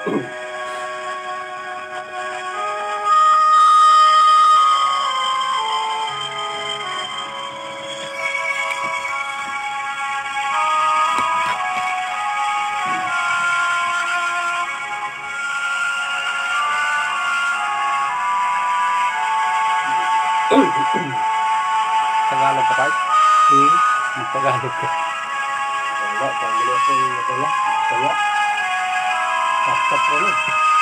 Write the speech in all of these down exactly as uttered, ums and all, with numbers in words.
Tagalog ka tayo? Hmm. Tagalog ka. Wala, panggulo ko yung wala. Wala. Tapos ko na.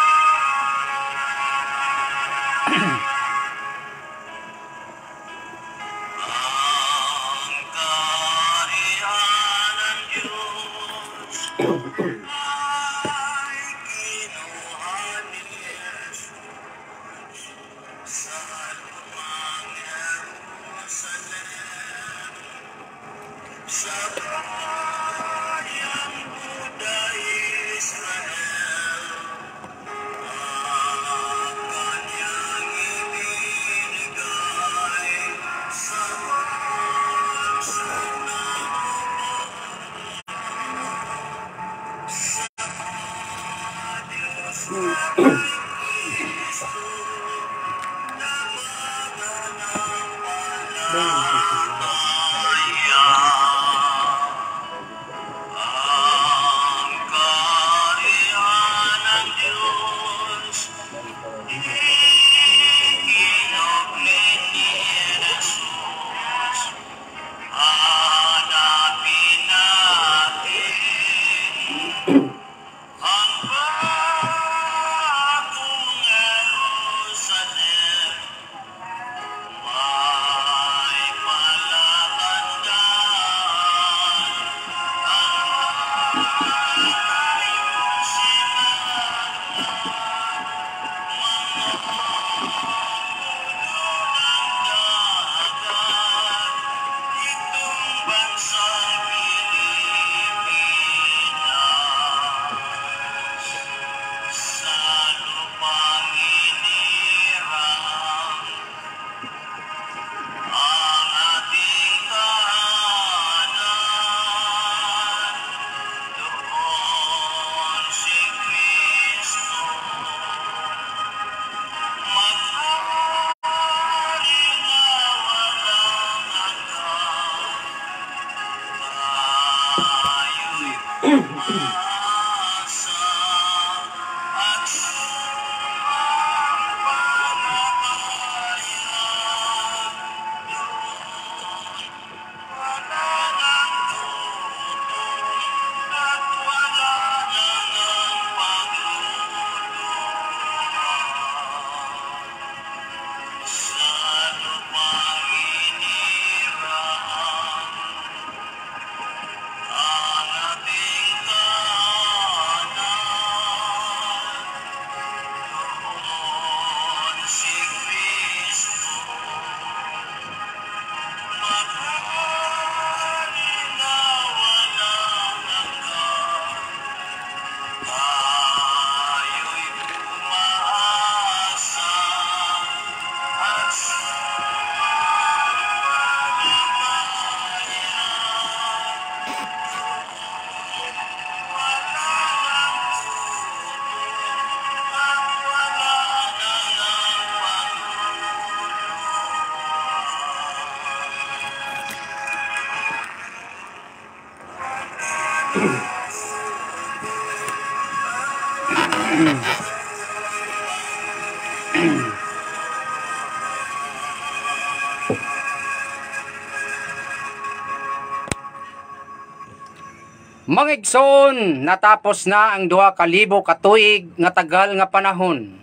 Mga igsoon, natapos na ang duha ka libo ka tuig nga tagal nga panahon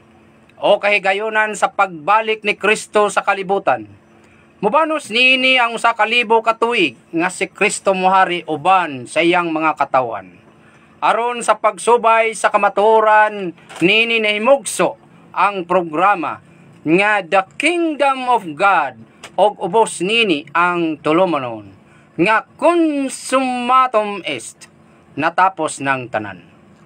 o kahigayonan sa pagbalik ni Kristo sa kalibutan. Mubanos niini ang usa ka libo ka tuig nga si Kristo mohari uban sa iyang mga katawan. Aron sa pagsubay sa kamatuoran niini nahimugso ang programa nga The Kingdom of God og ubos nini ang tulumanon nga consummatum est, natapos ng tanan.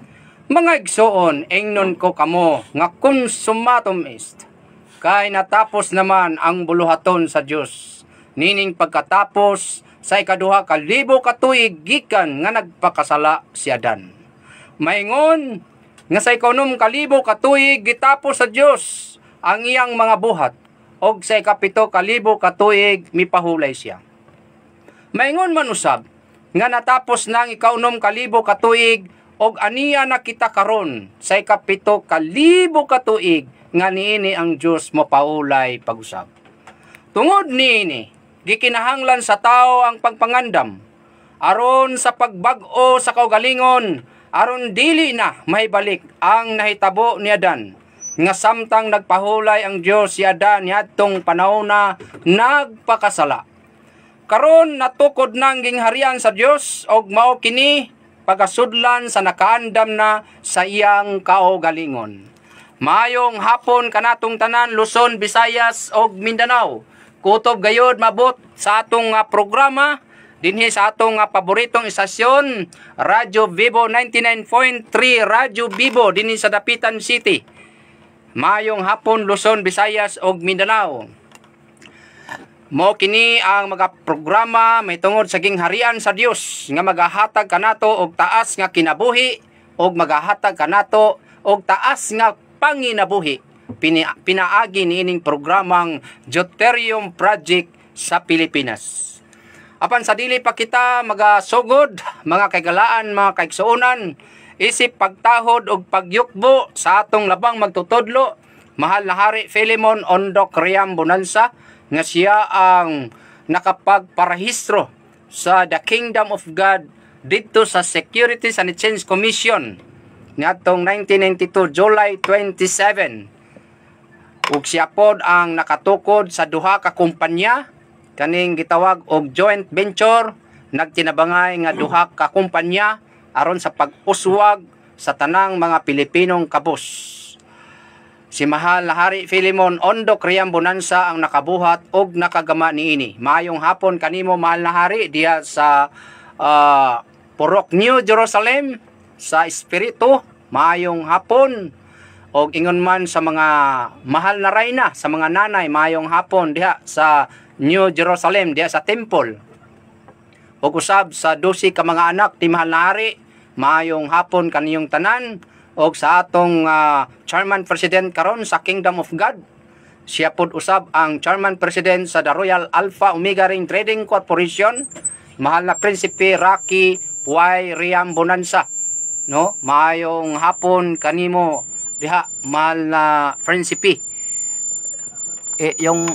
Mga igsoon, ingnon ko kamo nga consummatum est, kay natapos naman ang buluhaton sa Dios nining pagkatapos sa ikaduha ka libo ka tuig gikan nga nagpakasala si Adan. Maingon nga sa ikanom kalibo katuig gitapos sa Dios ang iyang mga buhat og sa ikapito kalibo katuig mipahulay siya. Maingon man usab nga natapos nang ikaunom kalibo katuig og aniya na kita karon sa ikapito kalibo katuig nga niini ang Dios mopaulay pag-usab. Tungod niini gikinahanglan sa tao ang pagpangandam aron sa pagbag-o sa kaugalingon aron dili na mahibalik ang nahitabo ni Adan nga samtang nagpahulay ang Dios si Adan niadtong panahon na nagpakasala. Karon natukod nang gingharian sa Dios og mao kini pagasudlan sa nakaandam na sa iyang kaugalingon. Mayong hapon kanatong tanan Luzon, Visayas ug Mindanao. Kutob gayud mabot sa atong uh, programa dinhi sa atong uh, paboritong istasyon Radyo Vibo ninety-nine point three Radyo Vibo dinhi sa Dapitan City. Mayong hapon Luzon, Visayas ug Mindanao. Mo kini ang mga programa may tungod sa gingharian sa Dios nga magahatag kanato og taas nga kinabuhi og magahatag kanato og taas nga panginabuhi. Pini, pinaagi niining programang Deuterium Project sa Pilipinas. Apan sa dili pa kita magasugod mga kaigalaan, mga kaigsuonan, isip pagtahod og pagyukbo sa atong labang magtutudlo, mahal na Hari Philemon Ondok Riam Bonanza, nga siya ang nakapagparehistro sa The Kingdom of God dito sa Securities and Exchange Commission niadtong nineteen ninety-two July twenty-seven. Ug siya pod ang nakatukod sa duha ka kumpanya kaning gitawag og joint venture, nagtinabangay nga duha ka kumpanya aron sa pag-uswag sa tanang mga Pilipinong kabus. Si mahal na Hari Philemon Ondok Riam Bonanza ang nakabuhat og nakagama niini. Maayong hapon kanimo mahal na Hari diha sa uh, Purok New Jerusalem sa Espiritu. Maayong hapon og ingon man sa mga mahal na rayna, sa mga nanay, maayong hapon diha sa New Jerusalem diha sa temple. Og usab sa dosi ka mga anak ti mahal na Hari, maayong hapon kaniyong tanan. Og sa atong uh, Chairman President karon sa Kingdom of God, siya pod usab ang Chairman President sa The Royal Alpha Omega Ring Trading Corporation, mahal na Prinsipe Rocky Y. Riam Bonanza. No, maayong hapon kanimo diha mahal na Prinsipe. Eh yung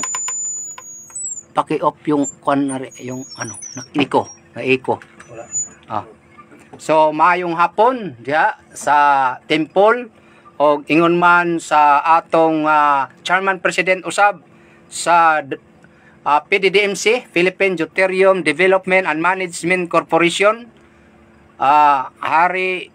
paki-off yung kon yung ano, nako, na eco. Wala. Ah. So maayong hapon diha sa temple o ingon man sa atong uh, Chairman President usab sa uh, P D D M C, Philippine Deuterium Development and Management Corporation, uh, Hari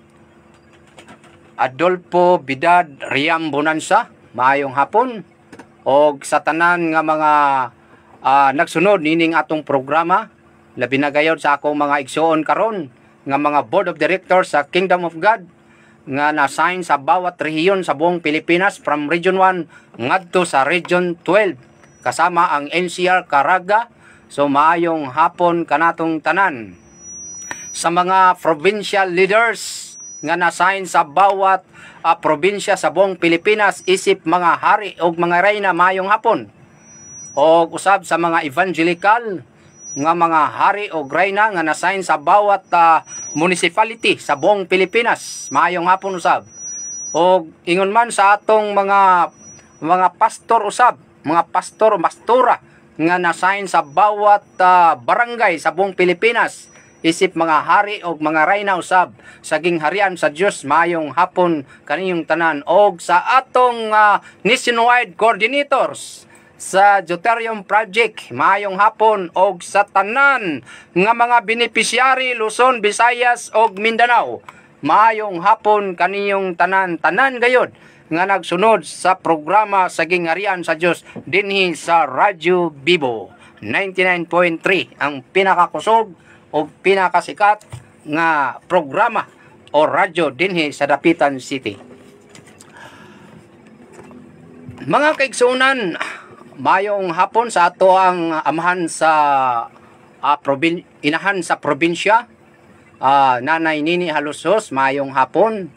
Adolfo Bidad Riam Bonanza. Maayong hapon og sa tanan nga mga uh, nagsunod nining atong programa, labi na gayud sa akong mga igsuon karon nga mga board of directors sa Kingdom of God nga na-assign sa bawat rehiyon sa buong Pilipinas from Region one ngadto sa Region twelve kasama ang N C R Caraga. So maayong hapon kanatong tanan. Sa mga provincial leaders nga na-assign sa bawat uh, probinsya sa buong Pilipinas isip mga hari o mga reyna, maayong hapon. O usab sa mga evangelical nga mga hari o reyna nga na-assign sa bawat uh, municipality sa buong Pilipinas, maayong hapon usab. O ingon man sa atong mga mga pastor usab, mga pastor o pastora nga na-assign sa bawat uh, barangay sa buong Pilipinas isip mga hari o mga reyna usab sa gingharian sa Dios, maayong hapon kaniyong tanan. Og sa atong uh, nationwide coordinators sa Deuterium Project, maayong hapon og sa tanan nga mga beneficiary Luzon, Visayas og Mindanao, maayong hapon kaniyong tanan, tanan gayud nga nagsunod sa programa sa gingharian sa Dios dinhi sa Radyo Vibo ninety-nine point three, ang pinakakusog o pinakasikat nga programa o radyo dinhi sa Dapitan City. Mga kaigsuonan, mayong hapon sa ato ang amahan sa uh, probin inahan sa probinsya, uh, Nanay Nini Halusos, mayong hapon.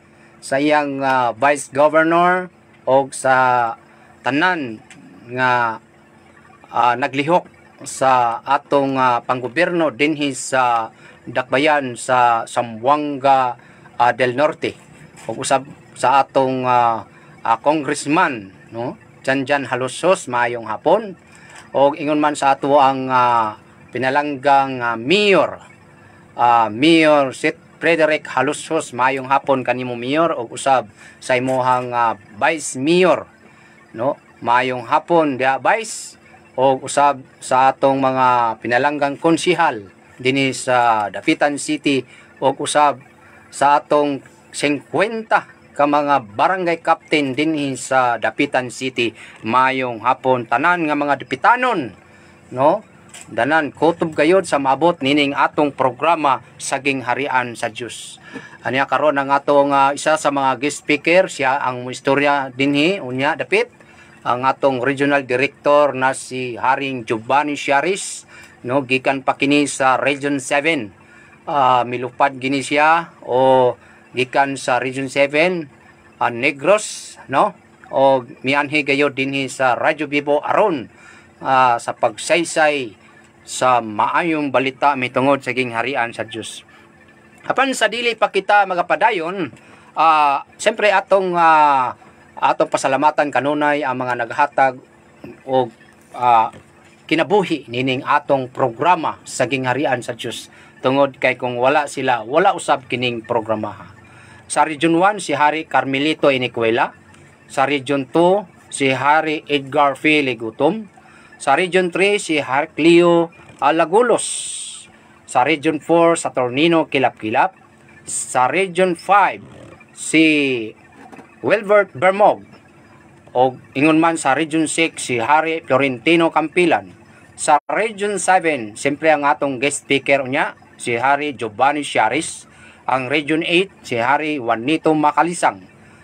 sa iyang uh, vice governor o sa tanan nga uh, naglihok sa atong uh, panggobyerno dinhi sa dakbayan sa Zamboanga uh, del Norte ug usab sa atong uh, uh, congressman, no, Janjan Halusos, maayong hapon. O ingon man sa ato ang uh, pinalanggang uh, mayor, uh, Mayor Seth Frederick Halusos, maayong hapon kanimo mayor, o usab sa imuhang uh, vice mayor, no, maayong hapon dia vice, o usab sa atong mga pinalanggang konsihal dinhi sa Dapitan City, o usab sa atong fifty ka mga barangay captain dinhi sa Dapitan City, mayong hapon tanan nga mga dapitanon, no, danan kutob gayod sa maabot nining atong programa Saging Harian sa Dios. Anya karon ang atong uh, isa sa mga guest speaker, siya ang istorya dinhi unya dapit ang atong regional director na si Haring Giovanni Ciaris, no, gikan pa kini sa Region seven. Uh, milupad gini siya o gikan sa Region seven, uh, Negros, no, o mianhi gayod dinhi sa Radyo Vivo aron uh, sa pagsaysay sa maayong balita mitungod sa Saging Harian sa Dios. Apan sa dili pa kita magapadayon, uh, siyempre atong uh, atong pasalamatan kanunay ang mga naghatag og uh, kinabuhi nining atong programa Saging Harian sa Dios. Tungod kay kung wala sila, wala usab kining programa. Sa Region one, si Hari Carmelito Inicuela. Sa Region two, si Hari Edgar Filigutom. Sa Region three, si Hari Cleo Alagulos. Sa Region four, sa Tornino Kilap-Kilap. Sa Region five, si Wilbert Bermog. O ingon man sa Region six, si Hari Florentino Campilan. Sa Region seven, siyempre ang atong guest speaker niya, si Hari Giovanni Ciaris. Ang Region eight, si Hari Juanito Macalisang.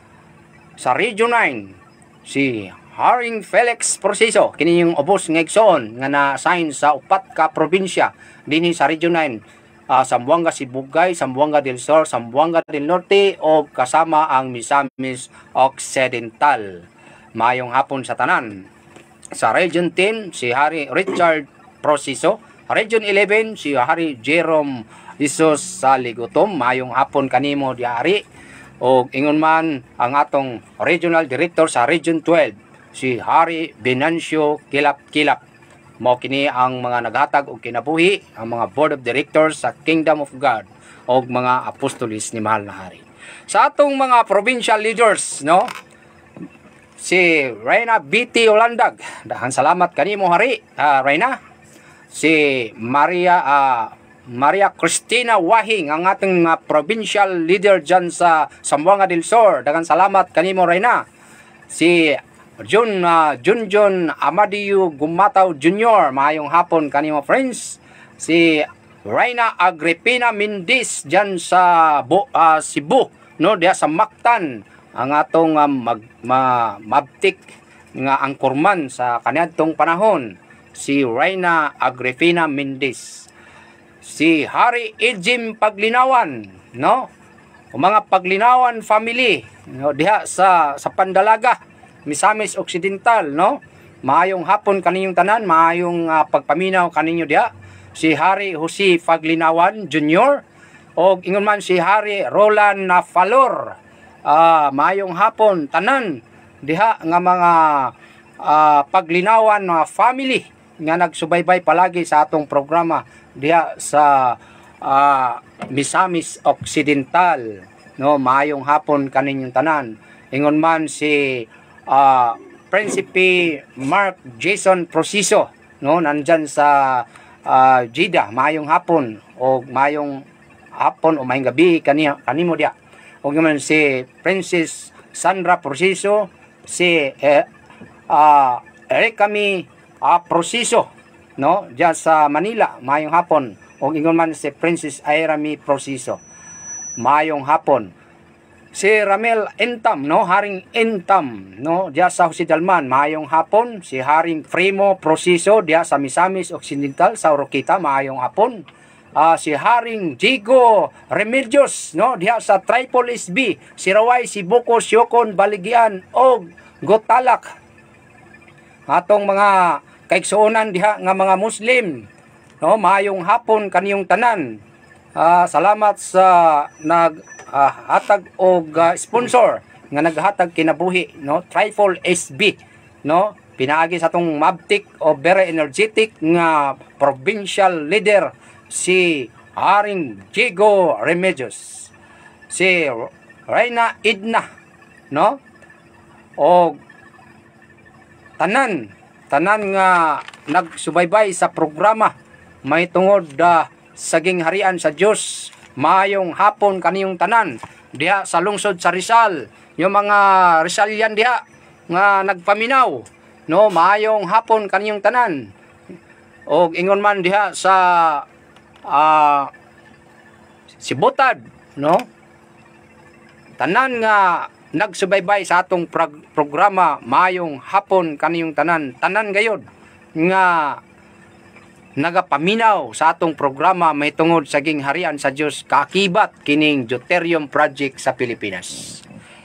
Sa Region nine, si Haring Felix Proceso, kini yung ubos ng igsoon nga na-assign sa upat ka probinsya dinhi sa Region nine, uh, Zamboanga Sibugay, Zamboanga del Sur, Zamboanga del Norte, o kasama ang Misamis Occidental. Mayong hapon sa tanan. Sa Region ten, si Hari Richard Proceso. Region eleven, si Hari Jerome Jesus sa Ligutom, mayong hapon kanimo diari. O ingon man ang atong regional director sa Region twelve, si Hari Venancio Kilap-Kilap. Mao kini ang mga naghatag og kinabuhi, ang mga board of directors sa Kingdom of God o mga apostolis ni Mahal na Hari. Sa atong mga provincial leaders, no, si Reyna B T Olandag, dahan salamat kanimo Hari, uh, Reyna. Si Maria uh, Maria Cristina Wahing, ang ating uh, provincial leader dyan sa Zamboanga del Sur, dagan salamat kanimo Reyna. Si Jun uh, Junjun Amadio Gumataw Junior, maayong hapon kanimo friends. Si Reyna Agripina Mindis dyan sa Bo, uh, Cebu, no, diya sa Mactan, ang atong uh, mag, ma, mabtik nga angkorman sa kaniadtong panahon, si Reyna Agripina Mindis. Si Hari Ejim Paglinawan, no, o mga Paglinawan family, no, diha sa sa Pandalaga, Misamis Occidental, no, maayong hapon kaninyong tanan, maayong uh, pagpaminaw kaninyo diha. Si Hari Jose Paglinawan Junior, o ingon man si Hari Roland Nafalor, uh, maayong hapon tanan diha nga mga uh, Paglinawan uh, family nga nagsubaybay palagi sa atong programa diha sa uh, Misamis Occidental, no, maayong hapon kaninyong tanan. Ingon man si uh, Prinsipe Mark Jason Proceso, no, nandyan sa uh, Jeddah, maayong hapon o maayong hapon o maayong gabi kaniya kanimo dia. O man si Princess Sandra Proceso, si eh, uh, Ericami uh, Proceso, no, diyan sa Manila, mayong hapon. O ingon man si Princess Airami Proceso, mayong hapon. Si Ramel Entam, no, Haring Entam, no, diyan sa Husidalman, mayong hapon. Si Haring Primo Proceso diyan sa Misamis Occidental sa Oroquita, mayong hapon. ah, si Haring Jigo Remedios, no, diha sa Triple S B, Siraway, Sibuko, Syokon, Baligyan og Gotalak. Atong mga kaigsuonan diha nga mga Muslim, no, maayong hapon kaniyong tanan. Ah, salamat sa nag ah, hatag og ah, sponsor nga naghatag kinabuhi, no, Triple S B, no, pinaagi sa atong mabtik o very energetic nga provincial leader si Haring Jigo Remedios, si Reyna Idna, no, o tanan tanan nga nagsubaybay sa programa may tungod uh, saging harian sa Dios. Maayong hapon kaniyong tanan diha sa lungsod sa Rizal, yung mga Rizalian diha nga nagpaminaw, no, maayong hapon kaniyong tanan. Og ingon man diha sa uh, Sibutad, no, tanan nga nagsubaybay sa atong prog- programa, maayong hapon kaniyong tanan. Tanan gayod nga nagapaminaw sa atong programa may tungod sa gingharian sa Dios, kaakibat kining Deuterium Project sa Pilipinas.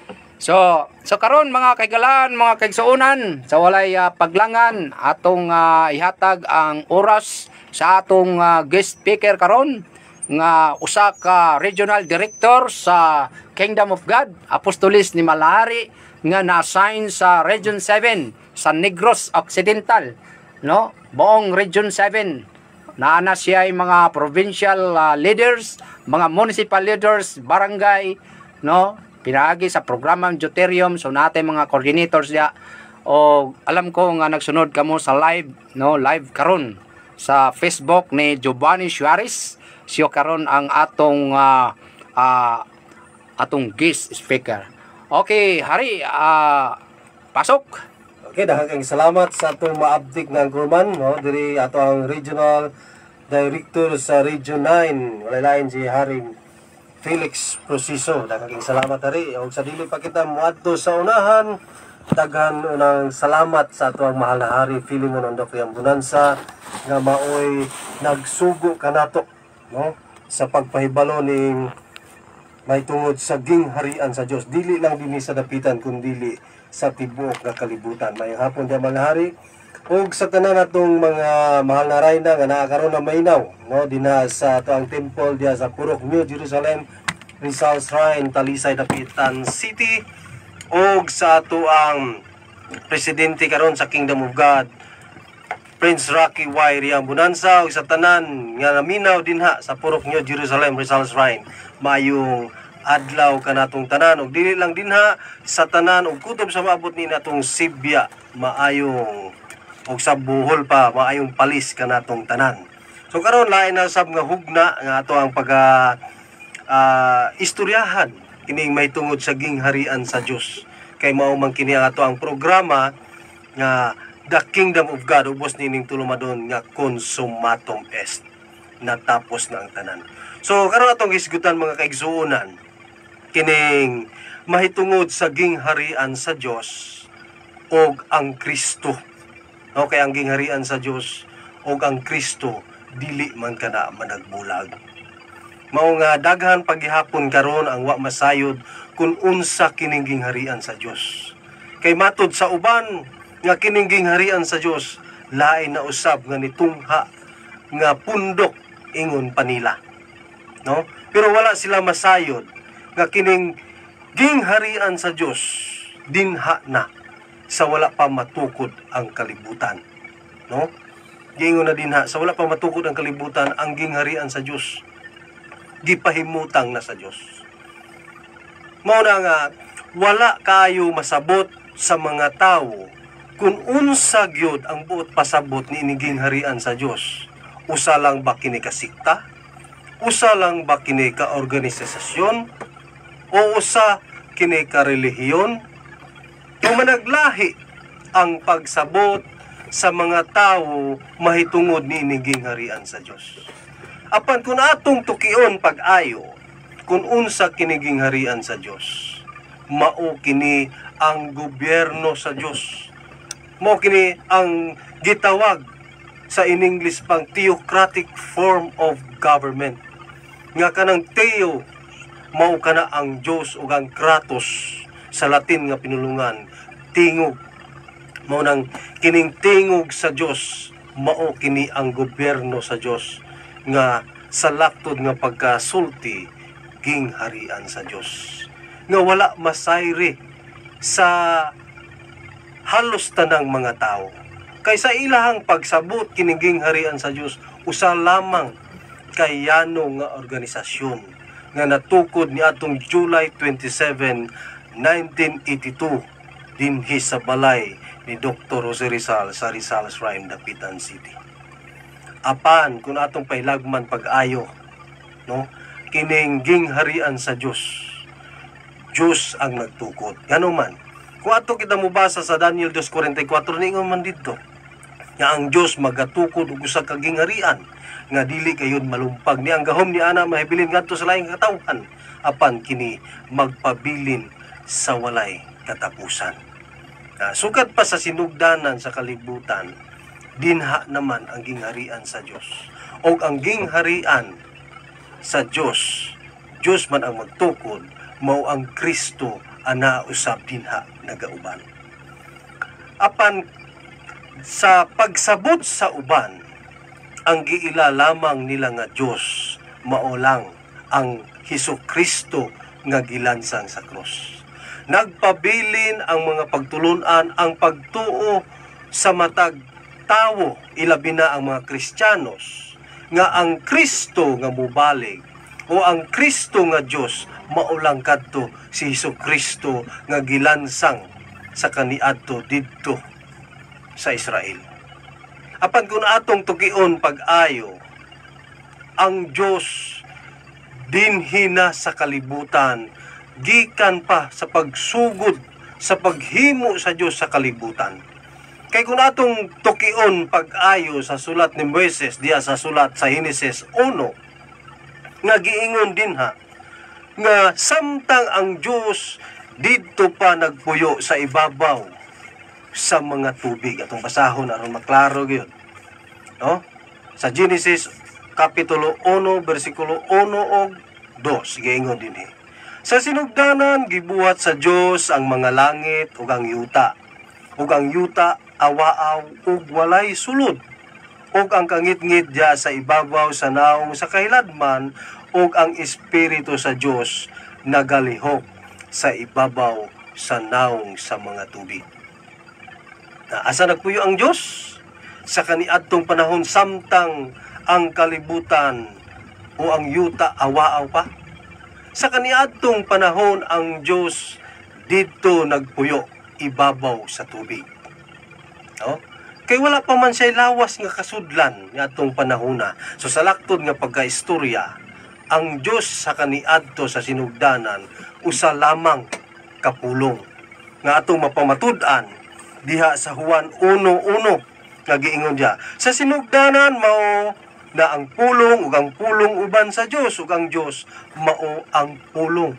So, so karon mga kaigalaan, mga kaigsuonan, sa walay uh, paglangan atong uh, ihatag ang oras sa atong uh, guest speaker karon nga usa ka regional director sa Kingdom of God, Apostolis ni Malari, nga na-assign sa Region seven sa Negros Occidental, no, buong Region seven. Naana siya ay mga provincial uh, leaders, mga municipal leaders, barangay, no, pinaagi sa programang Deuterium. So natin mga coordinators diya, o alam ko nga nagsunod kamo sa live, no, live karon sa Facebook ni Giovanni Suarez. Siya karon ang atong uh, uh, atong guest speaker. Okay, Hari, uh, pasok. Okay, daghang salamat sa atong maabdik nga gurman, no, diri ato ang regional director sa Region nine, wala lain si Haring Felix Prosiso. Daghang salamat, Hari. Og sa dili pa kita moadto sa unahan, daghan unang salamat sa ato ang mahal na Hari Philemon Ondok Bonanza nga maoy nagsugo kanato, no, sa pagpahibalo ning may tungod sa gingharian sa Dios, dili lang dinhi sa dapitan kundi sa tibuok nga kalibutan. May hapon diya mga hari ug sa tanan natong mga mahal na rayna nga naa karon na maynaw, no, dinha sa ato ang temple diya sa Purok New Jerusalem Rizal Shrine, Talisay, Dapitan City, ug sa ato ang presidente karon sa Kingdom of God, Prince Rocky Y. Riambonanza, ug sa tanan nga naminaw dinha sa Purok New Jerusalem Rizal Shrine. Mayong adlaw kanatong tanan, ug dili lang dinha sa tanan ug kutob sa maabot ni natong Sibya, maayong ug sa Bohol pa maayong palis kanatong tanan. So karon lain na sab nga hugna nga ato ang pag uh, istoryahan kining may tungod sa gingharian sa Dios. Kay mao man kini ato ang programa nga The Kingdom of God, ubos nining tulumadon nga consumatum est, natapos na ang tanan. So karon atong isgutan mga kaigsuonan kining mahitungod sa gingharian sa Dios og ang Kristo. Okay, ang gingharian sa Dios og ang Kristo dili man kana managbulag. Mao nga daghan paghihapon karon ang wa masayod kun unsa kining gingharian sa Dios. Kay matud sa uban nga kining gingharian sa Dios lain na usab nga nitungha nga pundok ingon pa nila, no? Pero wala sila masayod nga kining gingharian sa Dios dinha na sa wala pa matukod ang kalibutan, no? Gingon na dinha sa wala pa matukod ang kalibutan ang gingharian sa Dios gipahimutang na sa Dios. Mao na nga wala kayo masabot sa mga tawo kung unsa gyud ang buot pasabot ni ining gingharian sa Dios. Usa lang ba kini ka sikta? Usa lang ba kini ka organisasyon? O usa kini ka relihiyon? Kung managlahi ang pagsabot sa mga tawo mahitungod ni ining gingharian sa Dios. Apan kung atong tukion pag-ayo kung unsa kini gingharian sa Dios, mao kini ang gobyerno sa Dios. Mao kini ang gitawag sa in English pang theocratic form of government. Nga kanang theo mao kana ang Dios ug ang kratos sa Latin nga pinulungan tingog. Mao nang kining tingog sa Dios mao kini ang gobyerno sa Dios nga sa laktod nga pagkasulti gingharian sa Dios nga wala masayri sa halos tanang mga tao. Kaysa ilahang pagsabot kining gingharian sa Dios usa lamang kay yano nga organisasyon nga natukod ni atong July twenty-seven, nineteen eighty-two dinhi sa balay ni Doctor Jose Rizal sa Rizal Shrine, Dapitan City. Apan kung atong pailagman pag-ayo, no, kining gingharian sa Dios, Dios ang nagtukod. Ngano man, kung ato kita mubasa sa Daniel two forty-four, ningon man dito nga ang Dios magatukod og usa ka gingharian nga dili kayon malumpag ni ang gahom ni ana mahibilin ngadto sa laing katawhan apan kini magpabilin sa walay katapusan. Uh, sukat pa sa sinugdanan sa kalibutan, dinha naman ang gingharian sa Dios. O ang gingharian sa Dios, Dios man ang magtukod, mao ang Kristo ana usab dinha nagauban. Apan sa pagsabot sa uban, ang giila lamang nila nga Dios mao lang ang Hesukristo nga gilansang sa krus. Nagpabilin ang mga pagtulunan ang pagtuo sa matag tawo, ilabi na ang mga Kristiyanos, nga ang Kristo nga mubalig o ang Kristo nga Dios maulang kadto si Hesukristo nga gilansang sa kaniadto didto sa Israel. Apan kung atong tukion pag-ayo, ang Dios dinhi na sa kalibutan gikan pa sa pagsugod sa paghimo sa Dios sa kalibutan. Kay kung atong tukion pag-ayo sa sulat ni Moises diya sa sulat sa Henesis one, nga giingon dinha nga samtang ang Dios didto pa nagpuyo sa ibabaw sa mga tubig. Atong basahon aron maklaro gyud. No? Sa Genesis kapitulo one bersikulo one og two giingon dinhi. Sa sinugdanan gibuhat sa Dios ang mga langit ug ang yuta. Ug ang yuta awaaw ug walay sulod. Ug ang kangit-ngit diya sa ibabaw sa naong sa kahiladman ug ang espiritu sa Dios nagalihok sa ibabaw sa naong sa mga tubig. Na asa nagpuyo ang Dios? Sa kaniadtong panahon samtang ang kalibutan o ang yuta awaaw pa. Sa kaniadtong panahon ang Dios didto nagpuyo ibabaw sa tubig. No? Kay wala pa man siya lawas nga kasudlan nga atong panahona. So sa laktod nga pagkaistorya, ang Dios sa kaniadto sa sinugdanan usa lamang kapulong nga atong mapamatud-an diha sa Juan one one nga giingon diya. Sa sinugdanan mao na ang pulong ug ang pulong uban sa Dios ug ang Dios mao ang pulong.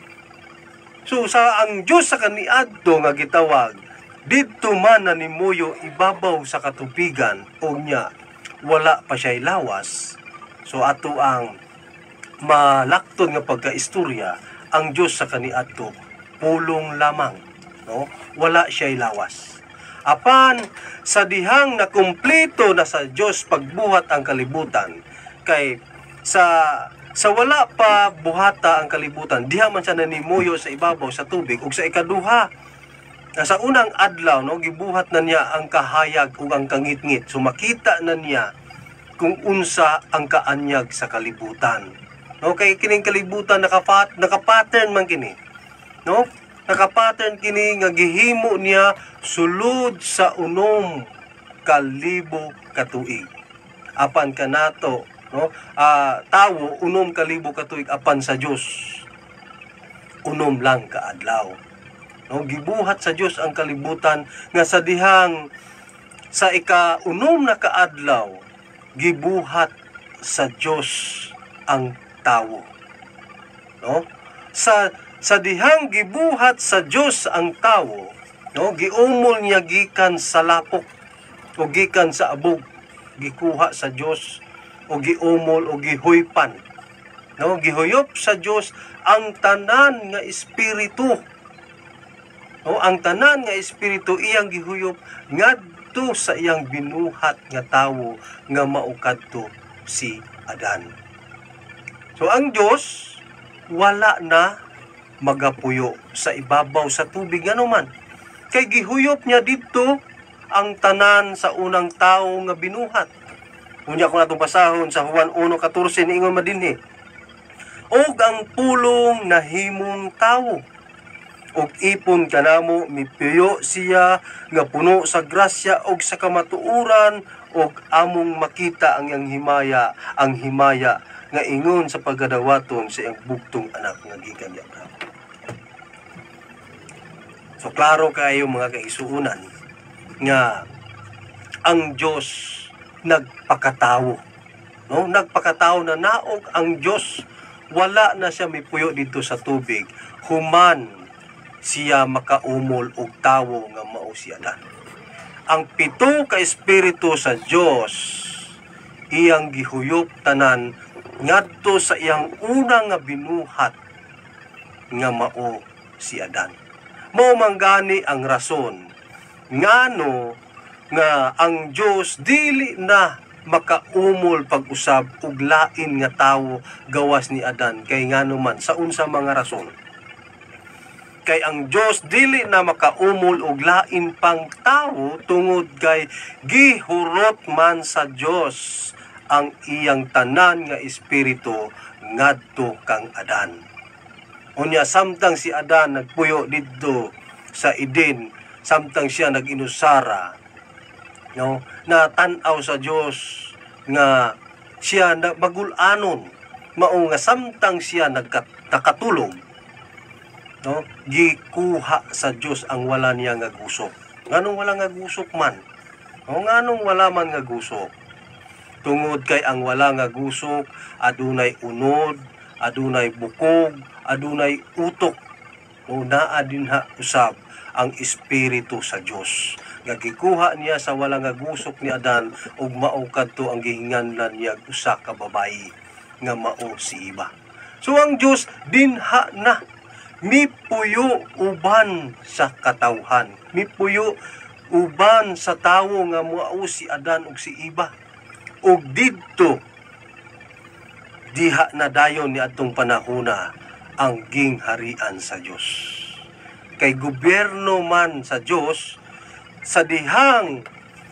So sa ang Dios sa kaniadto nga gitawag didto man na nimuyo ibabaw sa katubigan o nya wala pa siya lawas. So ato ang malaktod nga pagkaistorya ang Dios sa kaniadto pulong lamang, no? Wala siya lawas. Apan sa dihang na kumpleto na sa Dios pagbuhat ang kalibutan, kay sa sa wala pa buhata ang kalibutan, diha man siya nanimuyo sa ibabaw sa tubig ug sa ikaduha sa unang adlaw, no, gibuhat na niya ang kahayag ug ang kangit-ngit. So makita na niya kung unsa ang kaanyag sa kalibutan. No, kay kining kalibutan nakapat nakapattern man kini. No? Nakapattern kini nga gihimo niya sulod sa unom kalibo ka tuig. Apan kanato, no, uh, tawo unom kalibo ka tuig apan sa Dios unom lang ka adlaw. No, gibuhat sa Dios ang kalibutan nga sa dihang sa ika-unom na kaadlaw gibuhat sa Dios ang tawo. No? Sa sa dihang gibuhat sa Dios ang tawo, no, giumol niya gikan sa lapok o gikan sa abog gikuha sa Dios o giumol o gihuypan. No, gihuyop sa Dios ang tanan nga espiritu. No, ang tanan nga espiritu iyang gihuyop ngadto sa iyang binuhat nga tawo nga mao kadto si Adan. So ang Dios wala na magapuyo sa ibabaw sa tubig anuman. Kay gihuyop niya dito ang tanan sa unang tawo nga binuhat. Unya ko natong basahon sa Juan one fourteen niingon madinhi. Og ang pulong nahimong tawo. Og ipon kanamo mipuyo siya nga puno sa grasya og sa kamatuoran og among makita ang iyang himaya, ang himaya nga ingon sa pagadawaton sa iyang bugtong anak nga gikan ni Abraham. So klaro kayo mga kaigsuonan nga ang Dios nagpakatawo. No, nagpakatawo na naog ang Dios. Wala na siya mipuyo dito sa tubig. Human siya makaumol og tawo nga mao si Adan. Ang pito ka espiritu sa Dios iyang gihuyop tanan ngadto sa iyang una nga binuhat nga mao si Adan. Mao manggani ang rason ngano nga ang Dios dili na makaumol pag-usab og lain nga tawo gawas ni Adan kay ngano man sa unsa mga rason. Kay ang Dios dili na makaumol og lain pang tawo tungod kay gihurot man sa Dios ang iyang tanan nga espiritu ngadto kang Adan. Unya samtang si Adan nagpuyo didto sa Eden, samtang siya nag-inusara, no, na tan-aw sa Dios nga siya na magul-anon, mao nga samtang siya nagkatulog, no, gikuha sa Dios ang wala niya nga gusok. Nganong wala nga gusok man? O nganong wala man nga gusok? Tungod kay ang wala nga gusok adunay unod, adunay bukog, adunay utok. O naa dinha usab ang espiritu sa Dios. Nga gikuha niya sa wala nga gusok ni Adan ug mao kadto ang gihinganlan niya usa ka babayi nga mao si Iba. So ang Dios dinha na mipuyo uban sa katawhan, mipuyo uban sa tawo nga mao si Adan ug si Iba. Ug didto diha na dayon ni adtong panahona ang gingharian sa Dios. Kay gobyerno man sa Dios sa dihang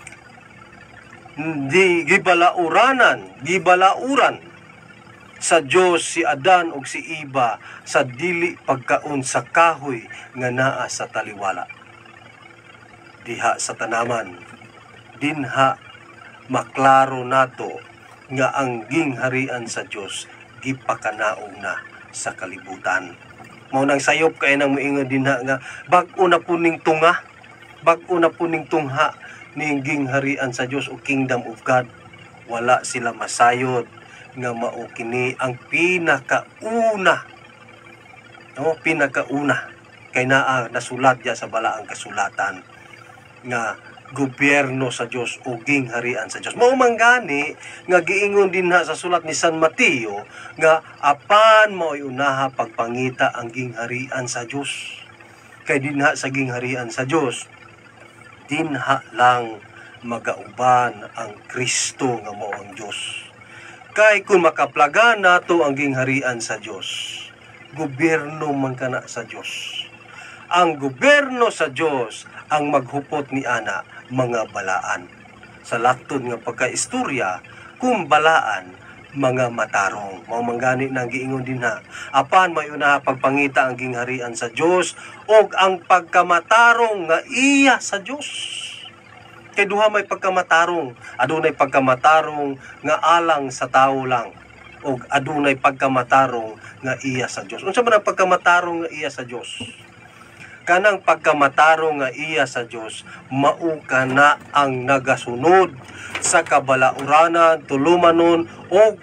di gibalauranan, gibalauran sa Dios si Adan ug si Iba sa dili pagkaon sa kahoy nga naa sa taliwala. Diha sa tanaman, dinha maklaro nato nga ang gingharian sa Dios gipakanaog na sa kalibutan. Mao nang sayop kay nang moingon dinha nga bag-o na puning tunga, bag-o na puning tungha ning gingharian sa Dios o kingdom of God. Wala sila masayod nga mao kini ang pinakauna, no, pinakauna kay naa nasulat ya sa balaang kasulatan nga gobyerno sa Dios o gingharian sa Dios. Mao man gani nga giingon dinha sa sulat ni San Mateo nga apan mao'y unaha pagpangita ang gingharian sa Dios. Kay dinha sa gingharian sa Dios, dinha lang magauban ang Kristo nga mao ang Dios. Kay kung makaplaga nato ang gingharian sa Dios, gobyerno man kana sa Dios. Ang gobyerno sa Dios ang maghupot ni ana mga balaan. Sa laktod nga pagkaistorya, kung balaan, mga matarong. Mao manggani nang giingon dinha, apan may una pagpangita ang gingharian sa Dios og ang pagkamatarong nga iya sa Dios. Kay duha may pagkamatarong, adunay pagkamatarong nga alang sa tawo lang, og adunay pagkamatarong nga iya sa Dios. Unsa man ang pagkamatarong nga iya sa Dios? Kanang pagkamatarong nga iya sa Dios, mao kana ang nagasunod sa kabalauranan, tulumanon o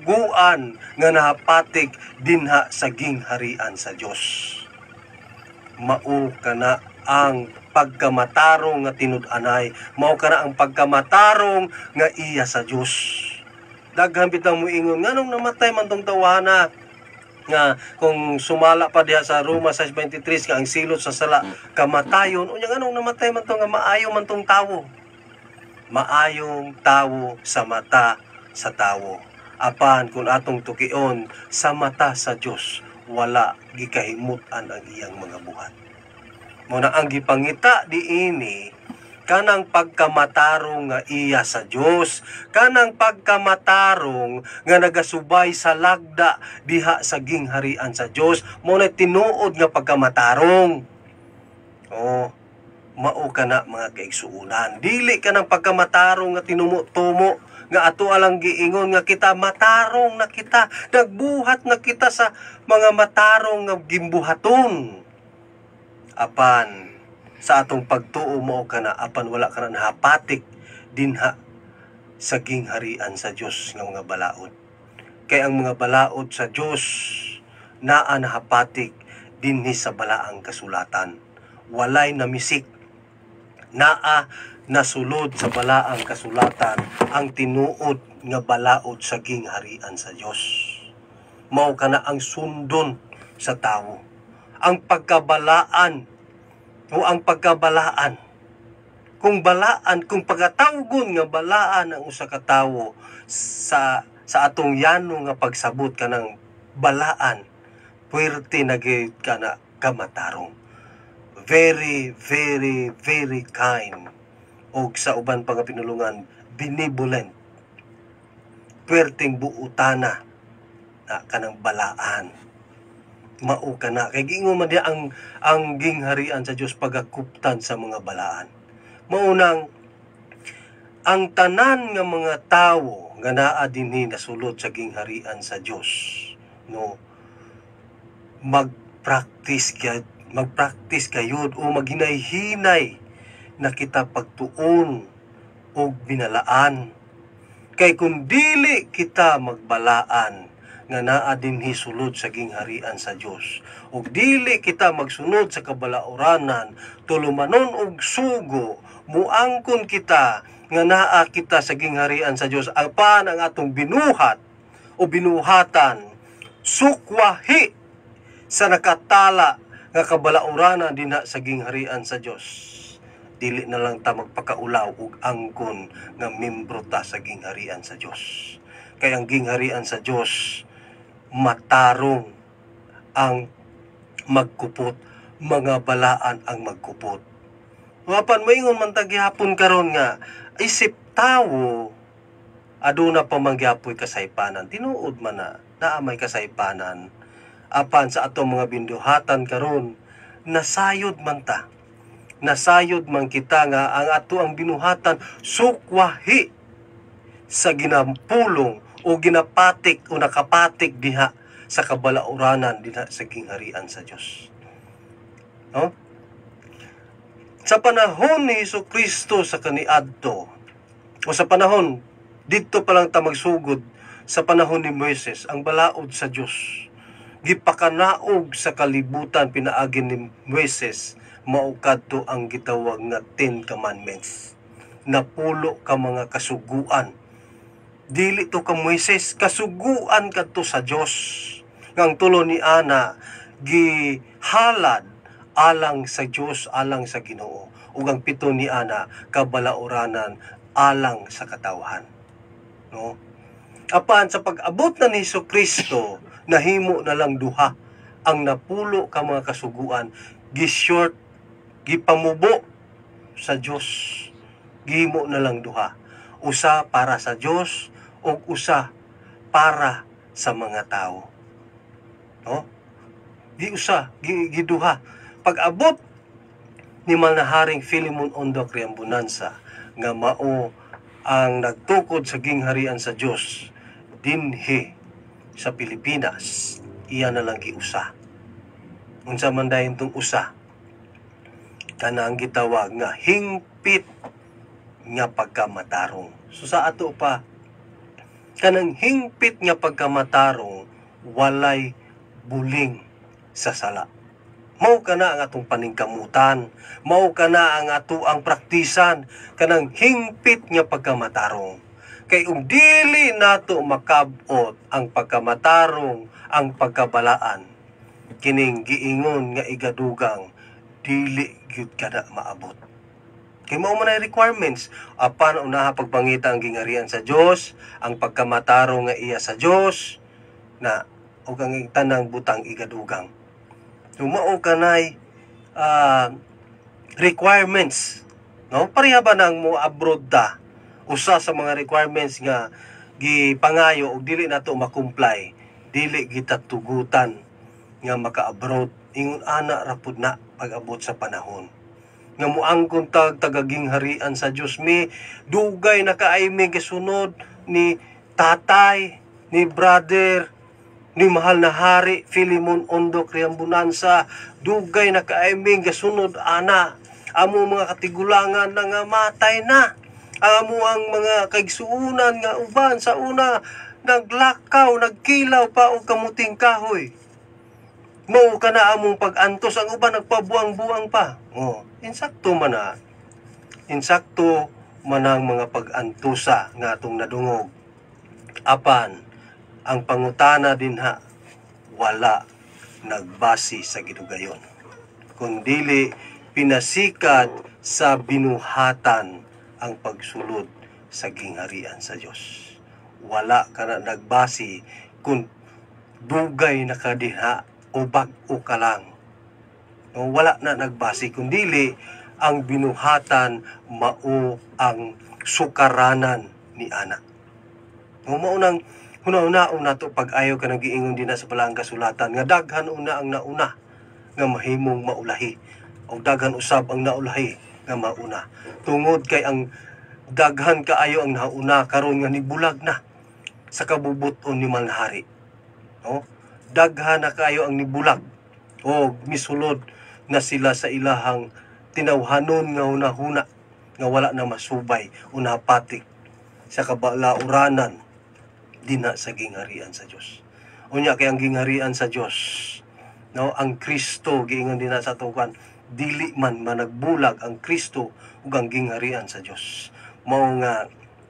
kasuguan nga nahapatig dinha sa gingharian sa Dios. mao kana ang pagkamatarong nga tinud-anay, mao kana ang pagkamatarong nga iya sa Dios. Daghan bitang moingon nganong namatay man tong tawana, nga kung sumala pa diha sa Roma six twenty-three nga ang silot sa sala kamatayon, unya nganong namatay man tong nga maayo man tong tawo. Maayong tawo sa mata sa tawo. Apan kung atong tukion sa mata sa Dios, wala gikahimutan ang iyang mga buhat. Muna ang gipangita diini kanang pagkamatarong nga iya sa Dios, kanang pagkamatarong nga nagasubay sa lagda diha sa gingharian sa Dios, muna tinuod nga pagkamatarong. Oh, mao kana mga kaigsuunan. Dili kanang pagkamatarong nga tinumo-tumo nga ato alang giingon nga kita matarong na kita, nagbuhat na kita sa mga matarong nga gimbuhaton. Apan sa atong pagtuo mo kana, apan wala kana nahapatik dinha sa gingharian sa Dios nga mga balaod. Kay ang mga balaod sa Dios naa nahapatik dinhi sa balaang kasulatan. Walay namisik, naa nasulod sa balaang kasulatan ang tinuod nga balaod sa gingharian sa Dios. Mao kana ang sundon sa tawo, ang pagkabalaan o ang pagkabalaan. Kung balaan, kung pagkatawgon nga balaan ang usa ka tawo sa sa atong yano nga pagsabot kanang balaan, puwerte na gyud kana kamatarong. Very, very, very kind. O sa uban pa nga pinulungan, benevolent. Puwerteng buutana na kanang balaan. Mao kana kay giingon man diha ang ang gingharian sa Dios pagakuptan sa mga balaan. Maunang ang tanan nga mga tawo nga naa dinhi nasulod sa gingharian sa Dios, no, mag-practice kay mag-practice kayod o maghinay-hinay na kita pagtuon o binalaan. Kay kung dili kita magbalaan nga naa dinhi sulod sa gingharian sa Dios, ug dili kita magsunod sa kabalaoranan, tulumanon og sugo, muangkon kita nga naa kita sa gingharian sa Dios, apan ang atong binuhat o binuhatan sukwahi sa nakatala nga kabalaoranan dinha sa gingharian sa Dios, dili na lang ta magpakaulaw ug angkon nga membro ta sa gingharian sa Dios. Kay ang gingharian sa Dios matarong ang magkupot, mga balaan ang magkupot. Wapan maingon man ta gihapon karon nga isip tawo aduna pa mangyapoy kasaypanan, tinuod man na naa may kasaypanan. Apan sa atong mga binduhatan karon nasayod man ta, nasayod man kita nga ang ato ang binuhatan sukwahi sa ginampulong o ginapatik o nakapatik diha sa kabalaoranan diha sa gingharian sa Dios. No? Sa panahon ni Hesukristo sa kaniadto, o sa panahon didto pa lang ta magsugod sa panahon ni Moises, ang balaod sa Dios gipakanaog sa kalibutan pinaagi ni Moises, mao kadto ang gitawag nga Ten Commandments. Napulo ka mga kasuguan. Dili to ka Moises, kasuguan kadto sa Dios. Ngang tulo ni ana gihalad alang sa Dios, alang sa Ginoo. Ug ang pito ni ana kabalaoranan alang sa katawhan. No? Apan sa pag-abot na ni Hesukristo, nahimo na lang duha ang napulo ka mga kasuguan, gi-short, gipamubo sa Dios. Gihimo na lang duha. Usa para sa Dios o usa para sa mga tao. No? Di usa, giduha. Pag-abot ni Malnaharing Philemon Ondoc Riambunanza nga mao ang nagtukod sa gingharian sa Dios dinhi sa Pilipinas, iya na lang giusa. Unsa man dayon tong usa, kana ang gitawag nga hingpit nga pagkamatarong. So sa ato pa, kanang hingpit nga pagkamatarong walay buling sa sala. Mao kana ang atong paningkamutan, mao kana ang ato ang praktisan kanang hingpit nga pagkamatarong. Kay ug dili nato makab-ot ang pagkamatarong, ang pagkabalaan, kining giingon nga igadugang dili gyud kada maabot. Kay mao man ay requirements apan unaha pagpangita ang gingarian sa Dios, ang pagkamatarong nga iya sa Dios na ug ang tanang butang igadugang. Mao kanay uh, requirements, no? Pareha ba nang mo abroad ta? Usa sa mga requirements nga gipangayo ug dili nato makomply, dili kita tugutan nga maka-abroad. Ingon ana ra pud na pag-abot sa panahon. Nga moangkon tag tagaging harian sa Dios mi, dugay na kaaymi gisunod ni tatay, ni brother, ni mahal na hari Filimon Ondok Riambunansa, dugay na kaaymi gasunod ana. Amo mga katigulangan na nga matay na. Amo ang mga kaigsuunan nga uban sa una naglakaw, nagkilaw pa og kamuting kahoy. Mao kana among pag-antos, ang uban nagpabuang-buang pa. Oh, insakto man na. Insakto man ang mga pag-antusa nga atong nadungog. Apan ang pangutana dinha wala nagbasi sa gidugayon, kundili pinasikat sa binuhatan ang pagsulod sa gingharian sa Dios. Wala kana nagbasi kung dugay na kadiha o bag-o ka lang. No, wala na nagbasi kundili ang binuhatan mao ang sukaranan ni ana. No, mao nang una-una nato pag-ayo ka nang giingon din sa balaang kasulatan nga daghan una ang nauna nga mahimong maulahi o daghan usab ang naulahi nga mauna. Tungod kay ang daghan kaayo ang nauna karon nga nibulag na sa kabubuton ni Manghari. No? Daghan na kaayo ang nibulag o misulod na sila sa ilahang tinawhanon nga hunahuna nga wala na masubay o napatik sa kabalauranan dina sa gingharian sa Dios. Unya kay ang gingharian sa Dios, no, ang Kristo giingon dinha sa tukan, dili man managbulag ang Kristo ug ang gingharian sa Dios. Mao nga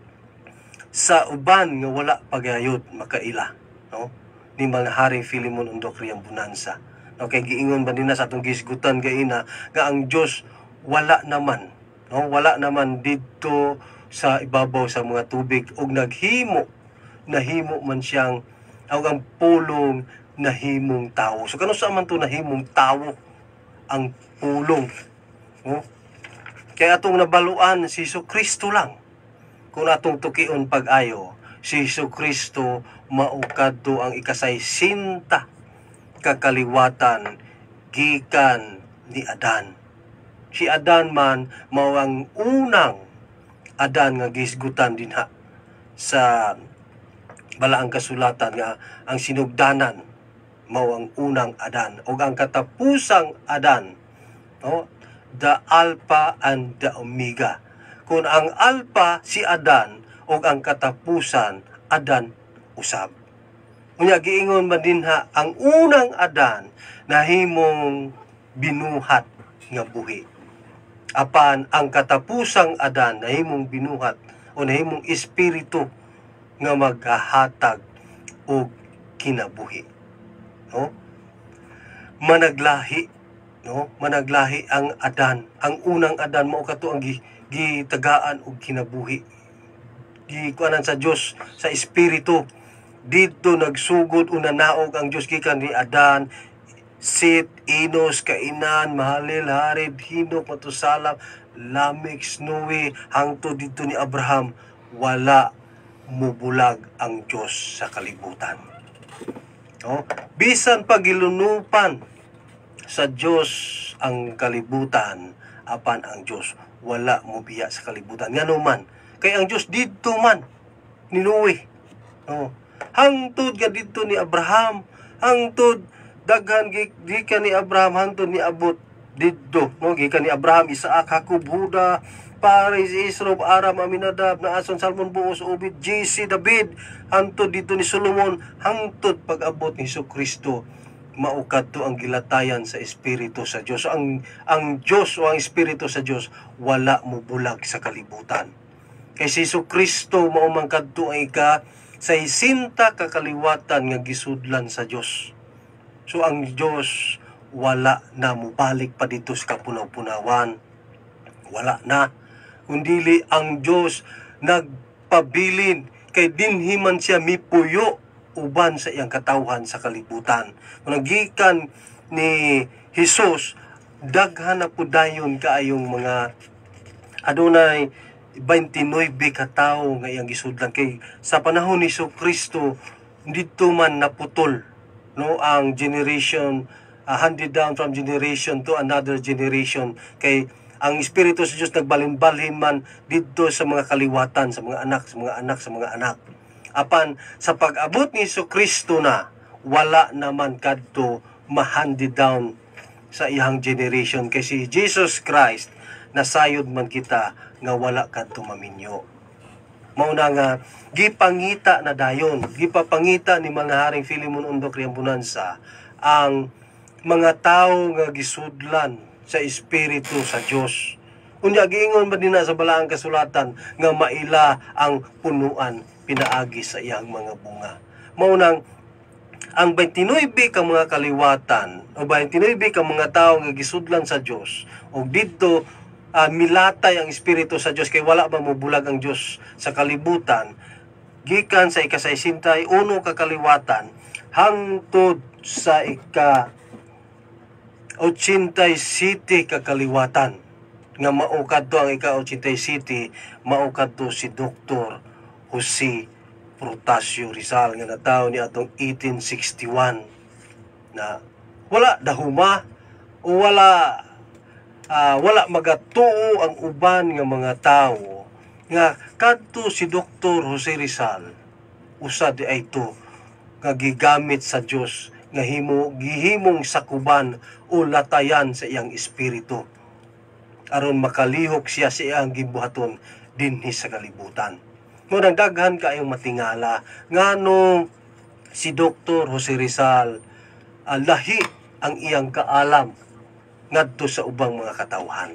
sa uban nga wala pagayod makaila, no, ni Manghari Filimon Ondok Riambunansa. No, kay giingon ba dinha sa atong gisgutan gaina nga ang Dios wala naman, no, wala naman didto sa ibabaw sa mga tubig ug naghimo nahimo man siyang ang ang pulong nahimong tawo. So kano sa man to nahimong tawo ang pulong? No? Kaya atong nabaluan si Jesucristo lang. Kung atong tukion pag-ayo, si Jesucristo maukadto ang ikasay sinta kakaliwatan gikan ni Adan. Si Adan man mao ang unang Adan nga gisgutan dinha sa balaang kasulatan nga ang sinugdanan mao ang unang Adan o ang katapusang Adan, no? The Alpha and the Omega. Kung ang Alpha si Adan o ang katapusan Adan usab. Unya giingon man dinha ang unang Adan nahimong binuhat nga buhi. Apan ang katapusang Adan nahimong binuhat o nahimong espiritu nga maghahatag og kinabuhi. No? Managlahi, no? Managlahi ang Adan. Ang unang Adan mao kadto ang gitagaan og kinabuhi. Gikuanan sa Dios sa espiritu. Dito nagsugod unanaog ang Dios gikan ni Adan, Sit, Enos, Kainan, Mahalil, Harid, Hinok, Matusalam, Lamech, Noe, hangtod dito ni Abraham. Wala mubulag ang Diyos sa kalibutan. No? Bisan pagilunupan sa Diyos ang kalibutan, apan ang Diyos wala mo biya sa kalibutan. Nga naman, kay ang Diyos dito man, ni Noe. No? Hangtod ka dito ni Abraham, hangtod daghan gikan ni Abraham, hangtod ni abot dito. No? Gikan ni Abraham, Isaac, Jacob, Huda, Paris, Isrob, Aram, Aminadab, Naason, Salmon, Buos, Obed, J C, David, hangtod dito ni Solomon, hangtod pag-abot ni Jesucristo. maukad to ang gilatayan sa Espiritu sa Dios. So, ang ang Dios o ang Espiritu sa Dios wala mo bulag sa kalibutan. Kay si Jesucristo mao man kadto ang ika sa isinta kakaliwatan nga gisudlan sa Dios. So ang Dios wala na mubalik pa dito sa kapunaw-punawan. Wala na. Kundili ang Dios nagpabilin kay dinhi man siya mipuyo uban sa iyang katawhan sa kalibutan. Kung nagikan ni Jesus, daghan na po dayon kaayong mga adunay twenty-nine ka tawo nga iyang gisudlan kay sa panahon ni Jesucristo dito man naputol no ang generation uh, handed down from generation to another generation kay ang Espiritu sa Diyos nagbalhin-balhin man dito sa mga kaliwatan, sa mga anak, sa mga anak, sa mga anak. Apan, sa pag-abot ni Jesucristo na, wala naman kadto ma-handed down sa iyang generation. Kasi Jesus Christ, nasayod man kita nga wala kadto maminyo. Mauna nga, gipangita na dayon, gipapangita ni mga Haring Philemon Undok Riambunansa, ang mga tao nga gisudlan sa Espiritu sa Dios. Unya giingon ba din na sa balaang kasulatan nga maila ang punuan pinaagi sa iyang mga bunga. Maunang ang twenty-nine ka mga kaliwatan o twenty-nine ka mga tao nga gisudlan sa Dios o didto uh, milatay ang Espiritu sa Dios kay wala ba mobulag ang Dios sa kalibutan gikan sa ika-sesenta y uno ka kaliwatan hangtod sa ika eighty-seven kakaliwatan nga maukad to ang ika-eighty-seven maukad to si Doktor Jose Protasio Rizal nga natawo ni atong eighteen sixty-one na wala dahuma o wala uh, wala magatuo ang uban nga mga tawo nga kadto si Doktor Jose Rizal usa di ay to nga gigamit sa Dios nga himo gihimong sakuban o latayan sa iyang espiritu aron makalihok siya sa iyang gibuhaton dinhi sa kalibutan. Mo nagdaghan kaayong matingala ngano si Doktor Jose Rizal uh, lahi ang iyang kaalam ngadto sa ubang mga katawhan.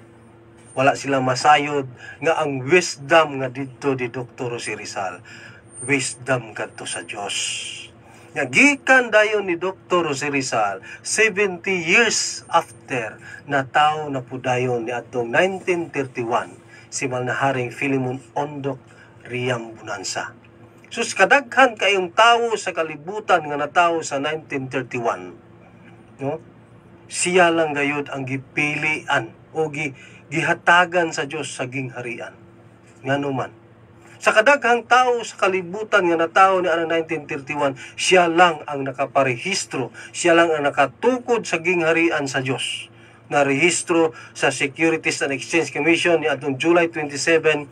Wala silang masayod nga ang wisdom nga didto di Doktor Jose Rizal wisdom kadto sa Dios. Nga gikan dayon ni Doktor Jose Rizal seventy years after na tao na po dayon ni atong nineteen thirty-one si Haring Philemon Undok Riambunansa. Sus kadaghan kayong tawo sa kalibutan nga natawo sa nineteen thirty-one no siya lang gayud ang gipilian o gi, gihatagan sa Dios sa gingharian ngano man. Sa kadaghang tao sa kalibutan nga natawo ni ano nineteen thirty-one, siya lang ang nakaparehistro, siya lang ang nakatukod sa gingharian sa Dios. Na rehistro sa Securities and Exchange Commission ni atong July twenty-seven,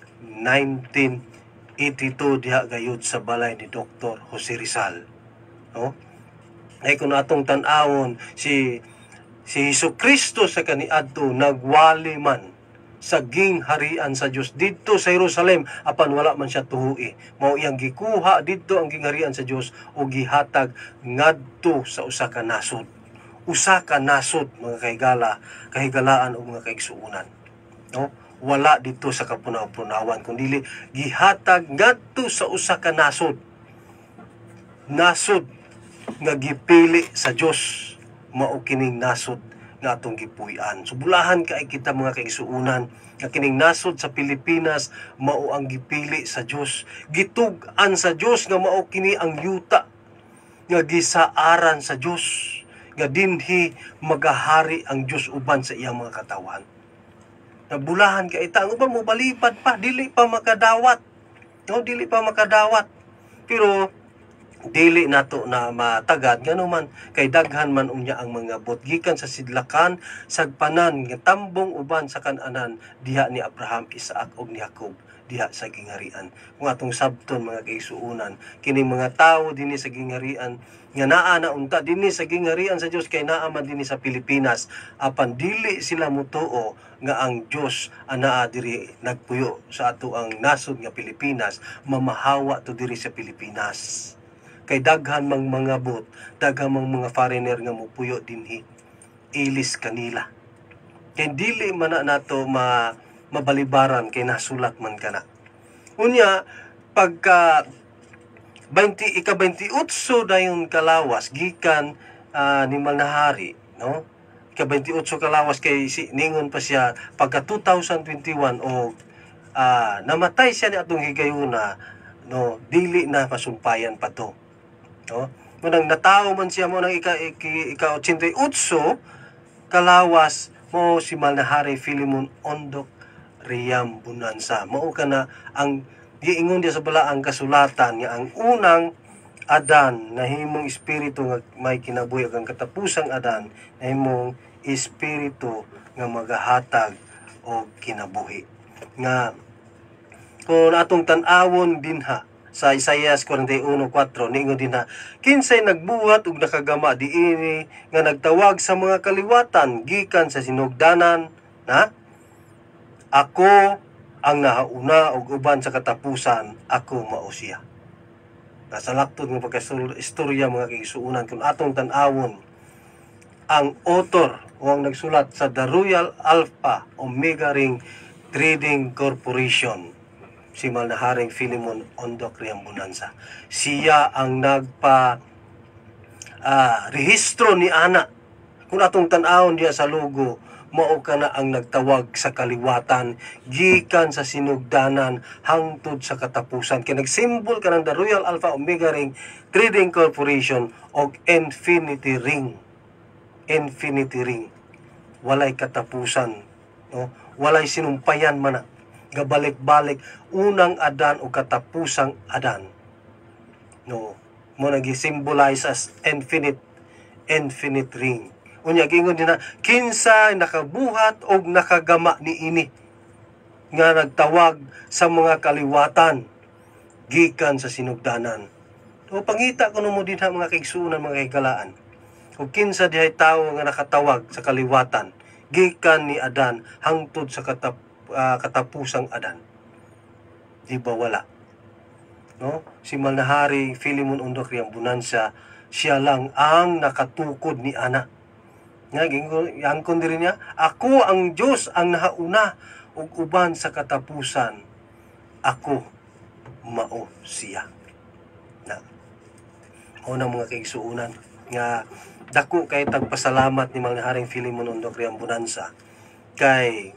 nineteen eighty-two diha gayud sa balay ni Doktor Jose Rizal. No? Ay kung atong tan-awon si si Jesucristo sa kaniadto nagwali man sa gingharian sa Dios didto sa Jerusalem apan wala man siya tuhui mao iyang gikuha didto ang gingharian sa Dios o gihatag ngadto sa usa ka nasod usa ka nasod mga kahigala kahigalaan o mga kaigsuonan no wala didto sa kapunaw-punawan kundi gihatag ngadto sa usa ka nasod nasod nga gipili sa Dios mao kining nasod nga atong gipuy-an. So bulahan kay kita mga kaigsuonan nga kining nasod sa Pilipinas mao ang gipili sa Dios. Gitug-an sa Dios nga mao kini ang yuta nga gisaaran sa Dios nga dinhi magahari ang Dios uban sa iyang mga katawan. Nabulahan kay ita uban mo balipad pa dili pa makadawat. No dili pa makadawat. Pero dili nato na matagad ngano man kay daghan man unya ang mga botgikan sa sidlakan sagpanan nga tambong uban sa kan-anan diha ni Abraham, Isaac ug ni Jacob diha sa gingharian. Kung atong sabton mga kaigsuonan kining mga tawo dinhi sa gingharian nga naa na unta dinhi sa gingharian sa Dios kay naa man dinhi sa Pilipinas apan dili sila mutuo nga ang Dios anaa diri nagpuyo sa ato ang nasod nga Pilipinas mamahawa to diri sa Pilipinas. kay daghan mang mga bot, daghan mang mga foreigner nga mupuyo dinhi, ilis kanila. Kay dili man na nato ma mabalibaran kay nasulat man kana. Unya pagka twenty ika twenty-eight dayon kalawas gikan uh, ni Malnahari, no? Ika twenty-eight kalawas kay si, ningon pa siya pagka two thousand twenty-one o uh, namatay siya ni atong higayuna, no, dili na masumpayan pa to, no? Munang natawo man siya mo nang ika ika, ika eighty-eight kalawas mo si Malnahari Philemon Ondok Riam Bonanza. Mao kana ang giingon dia sa balaang kasulatan nga ang unang Adan nahimong espiritu nga may kinabuhi ang katapusang Adan nahimong espiritu nga magahatag og kinabuhi. Nga kung atong tan-awon dinha sa Isaias forty-one four ningon dinha, kinsay nagbuhat ug nakagama diini nga nagtawag sa mga kaliwatan gikan sa sinugdanan, na ako ang nahauna ug uban sa katapusan, ako mao siya. Nasa laktod ng pagkastorya mga kaigsuunan, kung atong tan-awon ang author o ang nagsulat sa The Royal Alpha Omega Ring Trading Corporation, si Malnaharing Philemon Ondok Riam Bonanza. Siya ang nagpa uh, rehistro ni ana. Kung atong tan-awon diya sa logo, mao kana ang nagtawag sa kaliwatan gikan sa sinugdanan hangtod sa katapusan. Kay nagsimbol ka ng The Royal Alpha Omega Ring Trading Corporation og Infinity Ring. Infinity Ring. Walay katapusan, no? Walay sinumpayan man na. Gabalik-balik unang Adan o katapusang Adan. No, mo nag-symbolize as infinite infinite ring. Unya gingon din na kinsa nakabuhat og nakagama niini nga nagtawag sa mga kaliwatan gikan sa sinugdanan. O pangita kuno mo dinha mga kaigsuonan, mga hikalaan. Ug kinsa dihay tawo nga nakatawag sa kaliwatan gikan ni Adan hangtod sa katap, uh, katapusang Adan. Di ba wala? No? Si Malnahari Philemon Ondok Riam Bonanza, siya lang ang nakatukod ni ana. Nga giangkon diri niya, ako ang Dios ang nahauna ug uban sa katapusan, ako mao siya. Na una mga kaigsuunan nga dako kay tagpasalamat ni Malnaharing Philemon Ondok Riam Bonanza kay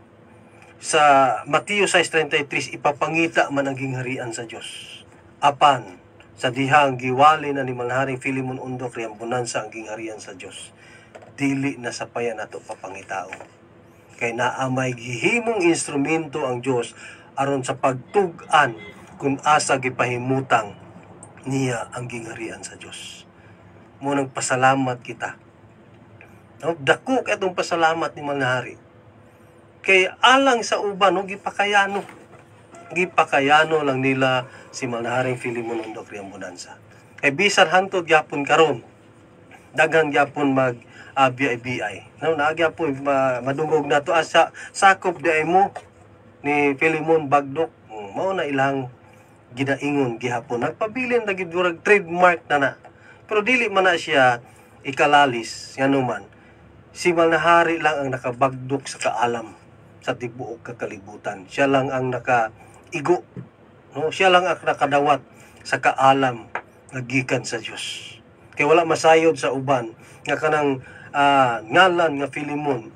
sa Mateo six thirty-three ipapangita man ang gingharian sa Dios. Apan sa dihang giwali na ni Malnaharing Philemon Ondok Riam Bonanza ang gingharian sa Dios, dili na sapayan nato papangitao. Kay naamay gihimong instrumento ang Dios aron sa pagtug-an kung asa gipahimutang niya ang gingharian sa Dios. Munang pasalamat kita. No, dako kay atong pasalamat ni Malnahari. Kay alang sa uban no gipakayano. Gipakayano lang nila si Malnaharing Philemon Ondok Riam Bonanza. Kay bisan hantod gyapon karon, daghan gyapon mag uh, B I B I. No, naagya po ma, madungog na to asa sakop di ay mo ni Philemon Bagdok. Um, mao na ilang ginaingon gihapon. Nagpabilin na gid durag trademark na na. Pero dili man na siya ikalalis ngano man. Si Malnahari lang ang nakabagdok sa kaalam sa tibuok kakalibutan. Siya lang ang nakaigo. No, siya lang ang nakadawat sa kaalam nga gikan sa Dios. Kay wala masayod sa uban nga kanang uh, ngalan nga Philemon.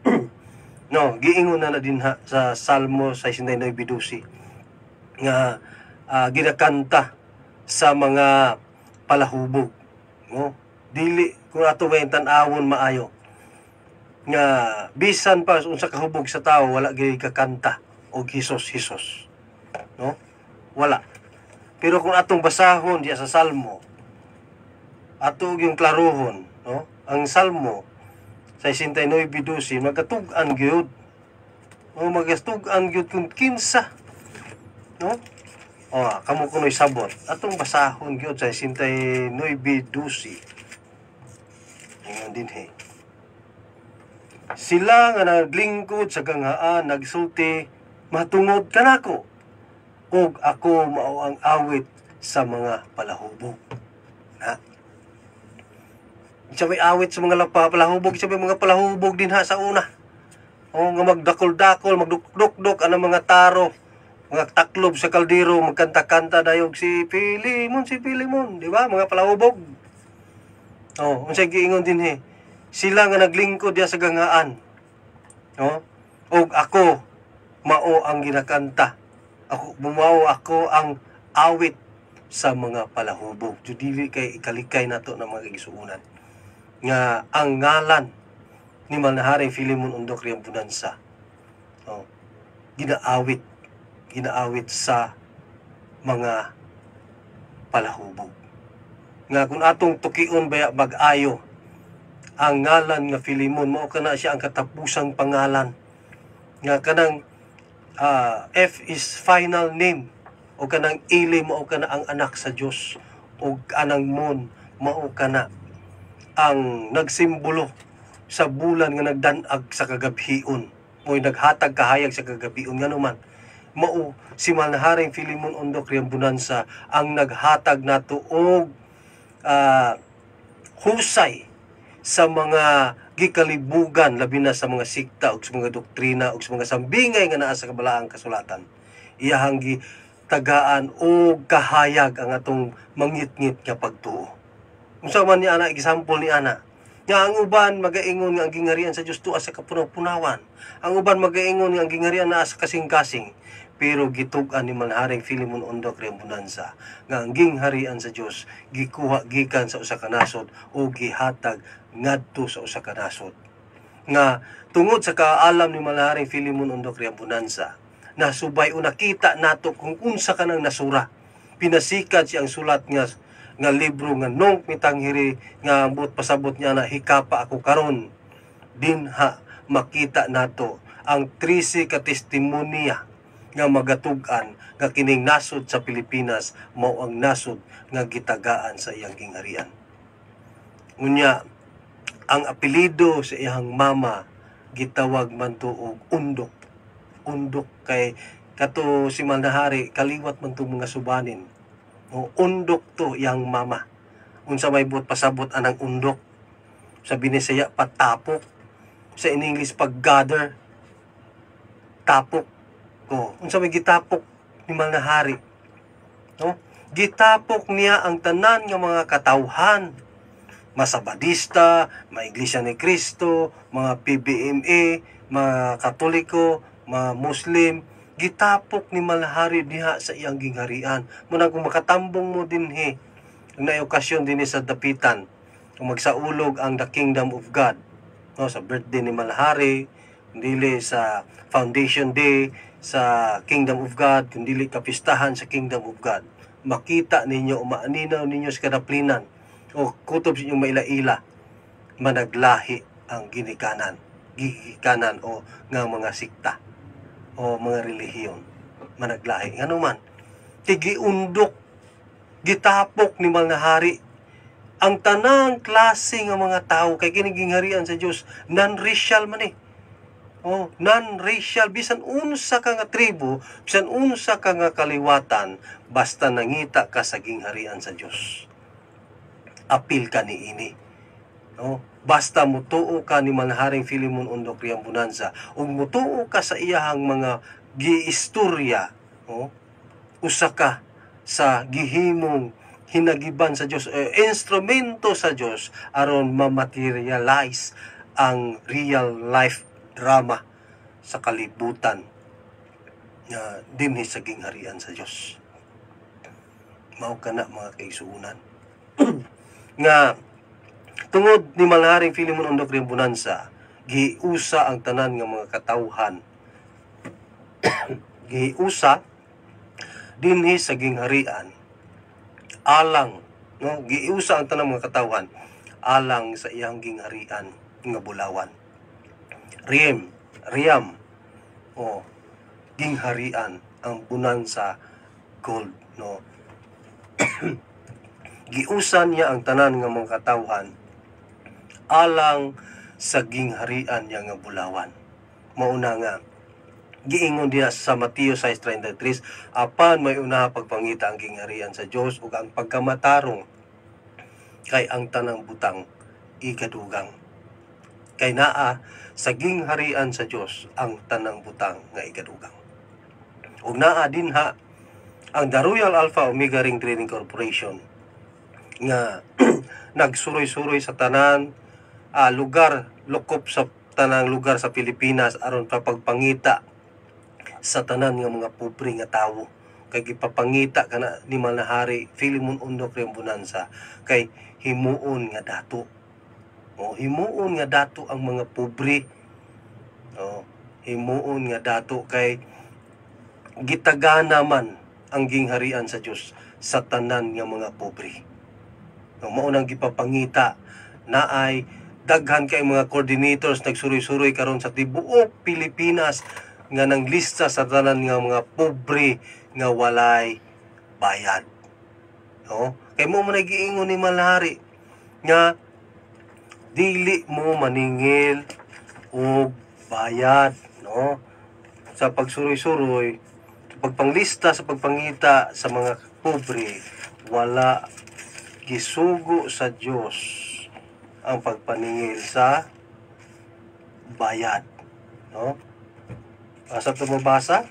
No, giingon na na dinha sa Salmo sixty-nine twelve nga uh, ginakanta sa mga palahubog. No, dili kung ato way tan-awon maayo nga bisan pa unsa kahubog sa tawo wala gyud kakanta og Hesus Hesus. No, wala. Pero kung atong basahon diya sa Salmo, ato yung klarohon, no? Ang Salmo sixty-nine twelve magatug-an gyud. O magatug-an gyud kung kinsa, no? O kamo kunoy sabot. Atong basahon gyud sa sixty-nine twelve. Ingon din he. Sila nga naglingkod sa gangaan nagsulti matungod kanako ug ako mao ang awit sa mga palahubog. Ha? Isa may awit sa mga lapa, palahubog, isa may mga palahubog din ha sa una. O nga magdakol-dakol, magdukduk-duk, anong mga taro, mga taklob sa kaldero, magkanta-kanta dayog si Pilimon, si Pilimon, di ba? Mga palahubog. O, unsay giingon din he. Sila nga naglingkod diya sa gangaan. O, og ako, mao ang ginakanta. Ako, bumao ako ang awit sa mga palahubog. Dili kay ikalikay nato ng mga igsuunan. Nga ang ngalan ni Manharing Filimon Undok Riampunansa, oh, ginaawit ginaawit sa mga palahubog. Nga kung atong tukion baya mag-ayo ang ngalan nga Filimon, mao kana siya ang katapusang pangalan. Nga kanang uh, F is final name, o kanang Ili mao kana ang anak sa Dios, o anang Mon mao kana ang nagsimbolo sa bulan nga nagdanag sa kagabhion, o naghatag kahayag sa kagabhion nga naman mao si Manharing Filimon Undok Riampunansa ang naghatag nato og uh, husay sa mga gikalibugan, labi na sa mga sikta ug sa mga doktrina ug sa mga sambingay nga naa sa kabalaang kasulatan. Iyahang gitagaan og kahayag ang atong mangit-ngit nga pagtuo. Unsa man ni ana example ni ana, nga ang uban magaingon nga ang gingarian sa Dios tuwa sa kapunaw-punawan. Ang uban magaingon nga ang gingarian naa sa kasing-kasing. Pero gitug-an ni Manharing Filimon Undok Riampunansa nga ang gingharian sa Dios gikuha gikan sa usa ka nasod o gihatag ngadto sa usa ka nasod. Nga tungod sa kaalam ni Manharing Filimon Undok Riampunansa, nasubay o nakita nato kung unsa kanang nasura. Pinasikat siyang sulat nga nga libro nga nung mitanghiri nga ambot pasabot niya na hikapa ako karon, dinha makita nato ang trisi ka testimonya nga magatug-an nga kining nasod sa Pilipinas mao ang nasod nga gitagaan sa iyang gingharian. Unya ang apelyido sa iyang mama gitawag man to og Undok. Undok kay kato si Manhari kaliwat man to mga subanin. O undok to yang mama. Unsa may buot pasabot anang undok. Sa Binisaya patapok. Sa in English pag-gather. Tapok. O, unsa may gitapok ni Manhari. No? Gitapok niya ang tanan nga mga katawhan. Masabadista, mga Iglesia ni Cristo, mga P B M A, mga Katoliko, mga Muslim, gitapok ni Manhari diha sa iyang gingharian. Muna kung makatambong mo dinhi, na okasyon din sa dapitan, kung magsaulog ang The Kingdom of God, no, sa birthday ni Manhari, dili sa Foundation Day, sa Kingdom of God, dili kapistahan sa Kingdom of God, makita ninyo, umaaninaw ninyo sa kadaplinan, o kutob sa inyong maila-ila, managlahi ang ginikanan, gigikanan o nga mga sikta o mga relihiyon managlahi ngano man tigiundok gitapok ni Manhari ang tanang klase nga mga tao kay kini gingharian sa Dios non-racial man eh. Oh, non-racial bisan unsa ka nga tribo, bisan unsa ka nga kaliwatan, basta nangita ka sa gingharian sa Dios. Apil ka ni ini. No? Basta mutuo ka ni Manharing Filimon Undok Riampunansa ug mutuo ka sa iyahang mga giistorya, no? Usa ka sa gihimong hinagiban sa Dios, eh, instrumento sa Dios aron ma-materialize ang real life drama sa kalibutan nga dinhi sa gingharian sa Dios. Mao kana mga kaigsuonan nga tungod ni Manharing Filimon Undok Riampunansa, giusa ang tanan nga mga katawhan. Giusa dinhi sa gingharian alang, no, giusa ang tanan mga katawhan alang sa iyang gingharian nga bulawan. Riem, Riam, o gingharian ang Bonanza Gold, no. Giusan niya ang tanan nga mga katawhan alang sa gingharian niya nga bulawan. Mauna nga giingon diha sa Mateo six thirty-three, apan may una pagpangita ang gingharian sa Dios ug ang pagkamatarong kay ang tanang butang igadugang. Kay naa saging harian sa Dios ang tanang butang nga igadugang. Ug naa dinha ang The Royal Alpha Omega Ring Trading Corporation nga nagsuroy-suroy sa tanan ah, lugar lokop sa tanang lugar sa Pilipinas aron pa pagpangita sa tanan nga mga pobre nga tawo. Kay gipapangita kana ni Manahari Philemon Undok Riambonanza kay himuon nga dato. O himuon nga dato ang mga pobre. O himuon nga dato kay gitagana man ang gingharian sa Dios sa tanan nga mga pobre. O mao nang gipapangita na ay daghan kay mga coordinators nagsuroy-suroy karon sa tibuok Pilipinas nga nang lista sa tanan nga mga pobre nga walay bayad. No? Kay mo man giingon ni Manahari nga dili mo maningil og bayad, no? Sa pagsuroy-suroy, sa pagpanglista, sa pagpangita sa mga pobre, wala gisugo sa Dios ang pagpaningil sa bayad, no? Asa to mabasa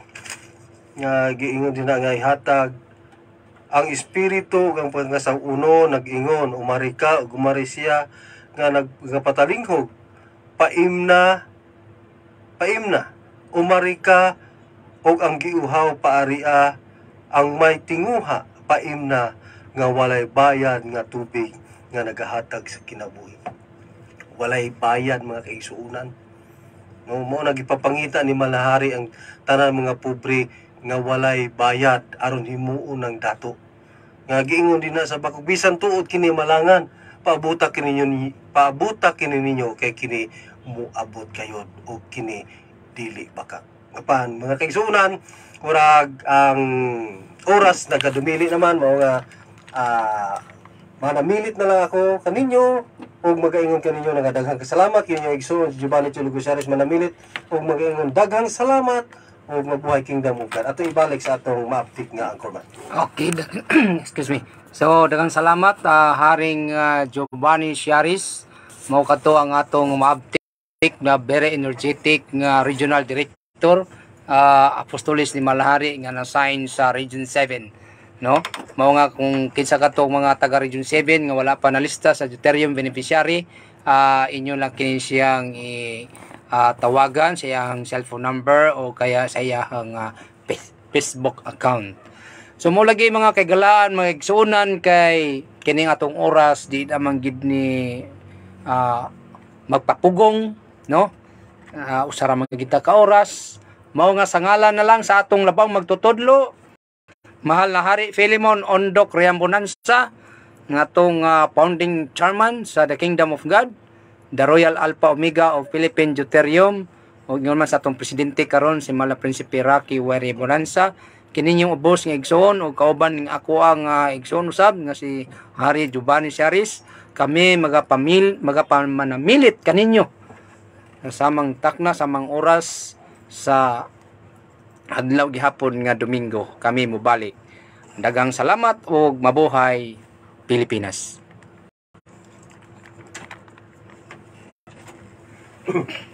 nga giingon din na nga ihatag ang espiritu ug ang pagkasang uno nag-ingon umarika ug umari siya nga nagpatalingkog paimna paimna umarika ug ang giuhaw paaria ang may tinguha paimna nga walay bayad nga tubig nga nagahatag sa kinabuhi. Walay bayad mga kaigsuonan. No, mo nagipapangita ni Manahari ang tanan mga pobre nga walay bayad aron himuon ng dato. Nga giingon din na sa bakog bisan tuod kini malangan paabuta kini ninyo paabuta kini ninyo kay kini muabot kayo o kini dili baka. Apan mga kaigsuonan murag ang oras nagadumili naman mao nga ah manamilit na lang ako kaninyo ug magaingon kaninyo nga daghang kasalamat kinyo igsoon Giovanni Chulugusares manamilit ug magaingon daghang salamat ug mabuhay kingdom of God. Ato ibalik sa atong maaptik nga angkorman. Okay, excuse me. So, daghang salamat ah, Haring ah, Giovanni Siaris. Mao kadto ang atong maabtik na very energetic nga regional director ah, Apostolis ni Manahari nga na-sign sa Region seven, no? Mao nga kung kinsa kadto mga taga Region seven nga wala pa nalista sa Deuterium beneficiary, ah, inyo lang kini siyang i Uh, tawagan sa iyang cellphone number o kaya sa iyang uh, Facebook account. So mo lagi mga kaigalaan, mga igsuunan kay kining atong oras di naman gid ni uh, magpapugong, no? Uh, usara man kita ka oras. Mao nga sa ngalan na lang sa atong labang magtutudlo. Mahal na Hari Philemon Undok Riambonanza, nga atong uh, founding chairman sa The Kingdom of God, The Royal Alpha Omega of Philippine Deuterium, o ingon man sa atong presidente karon si Mala Prinsipe Rocky Wari Bonanza, kini yung ubos nga igsoon o kauban ng ako ang uh, igsoon usab nga si Hari Giovanni Siaris. Kami magapamil magapamanamilit kaninyo samang takna samang oras sa adlaw gihapon nga Domingo kami mobalik. Daghang salamat ug mabuhay Pilipinas.